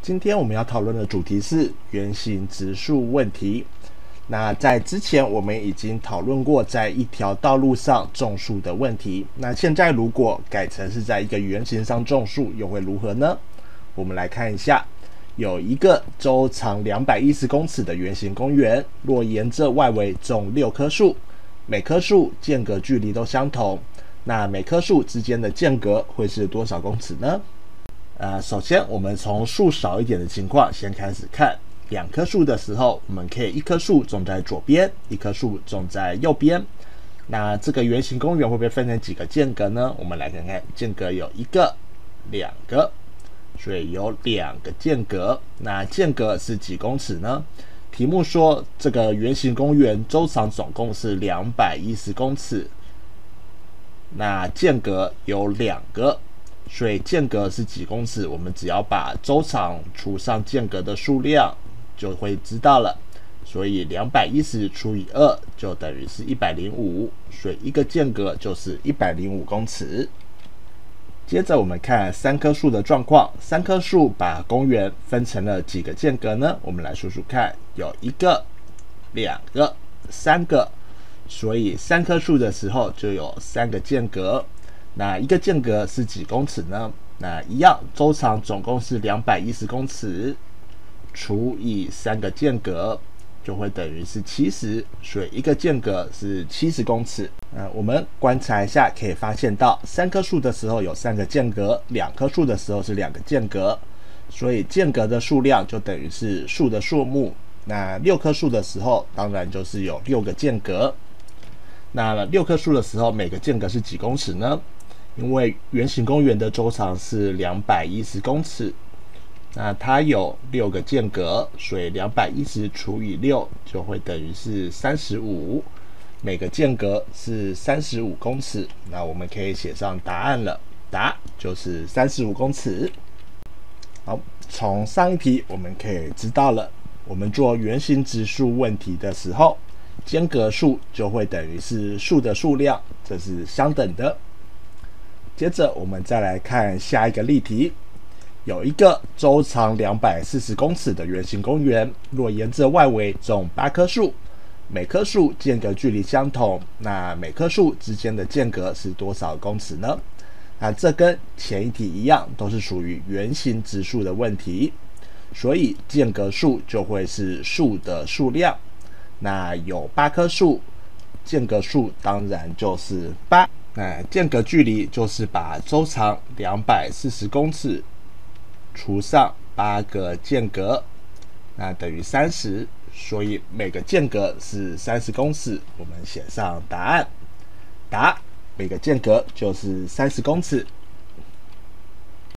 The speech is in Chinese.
今天我们要讨论的主题是圆形直数问题。那在之前我们已经讨论过在一条道路上种树的问题。那现在如果改成是在一个圆形上种树，又会如何呢？我们来看一下，有一个周长210公尺的圆形公园，若沿着外围种6棵树，每棵树间隔距离都相同，那每棵树之间的间隔会是多少公尺呢？首先我们从树少一点的情况先开始看。2棵树的时候，我们可以1棵树种在左边，1棵树种在右边。那这个圆形公园会被分成几个间隔呢？我们来看看，间隔有1个、2个，所以有2个间隔。那间隔是几公尺呢？题目说这个圆形公园周长总共是210公尺，那间隔有2个。所以间隔是几公尺，我们只要把周长除上间隔的数量就会知道了。所以210除以2就等于是105，所以一个间隔就是105公尺。接着我们看3棵树的状况，3棵树把公园分成了几个间隔呢？我们来数数看，有1个、2个、3个，所以3棵树的时候就有3个间隔。那一个间隔是几公尺呢？那一样，周长总共是210公尺，除以3个间隔，就会等于是70，所以一个间隔是70公尺。我们观察一下，可以发现到3棵树的时候有3个间隔，2棵树的时候是2个间隔，所以间隔的数量就等于是树的数目。那6棵树的时候，当然就是有6个间隔。那6棵树的时候，每个间隔是几公尺呢？因为圆形公园的周长是210公尺，那它有6个间隔，所以210除以6就会等于是35，每个间隔是35公尺。那我们可以写上答案了，答就是35公尺。好，从上一题我们可以知道了，我们做圆形直数问题的时候，间隔数就会等于是树的数量，这是相等的。接着我们再来看下一个例题，有一个周长240公尺的圆形公园，若沿着外围种8棵树，每棵树间隔距离相同，那每棵树之间的间隔是多少公尺呢？那这跟前一题一样，都是属于圆形直数的问题，所以间隔数就会是树的数量。那有8棵树，间隔数当然就是8。那间隔距离就是把周长240公尺除上8个间隔，那等于30，所以每个间隔是30公尺。我们写上答案，答每个间隔就是30公尺。